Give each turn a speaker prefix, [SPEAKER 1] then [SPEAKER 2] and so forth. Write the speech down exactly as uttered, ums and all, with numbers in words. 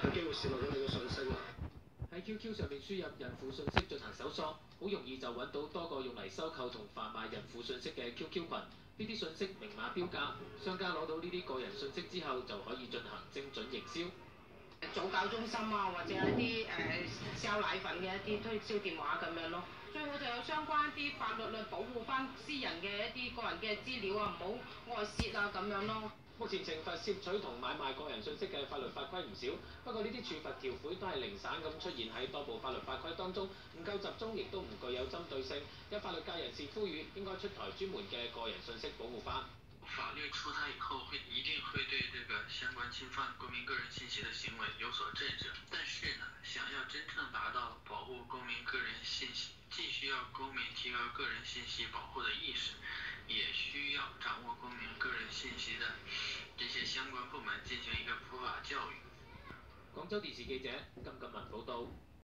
[SPEAKER 1] 有機會泄露咗你嘅信息啦。
[SPEAKER 2] 喺 Q Q 上面輸入孕婦信息進行搜索，好容易就揾到多個用嚟收購同販賣孕婦信息嘅 Q Q 群。呢啲信息明碼標價，商家攞到呢啲個人信息之後，就可以進行精準營銷。
[SPEAKER 3] 早教中心啊，或者一啲誒、呃、銷奶粉嘅一啲推銷電話咁樣咯。最好就有相關一啲法律嚟保護翻私人嘅一啲個人嘅資料啊，唔好外泄啊咁樣咯。
[SPEAKER 2] 目前懲罰攝取同買賣個人信息嘅法律法規唔少，不過呢啲處罰條款都係零散咁出現喺多部法律法規當中，唔夠集中，亦都唔具有針對性。有法律界人士呼籲應該出台專門嘅個人信息保護法。
[SPEAKER 4] 法律出台以後會一定會對這個相關侵犯公民個人信息的行為有所制止，但是呢，想要真正達到保護公民個人信息，既需要公民提高個人信息保護的意識，也需要掌握公民個人信息的這些相關部門進行一個普法教育。
[SPEAKER 2] 廣州電視記者金錦文報道。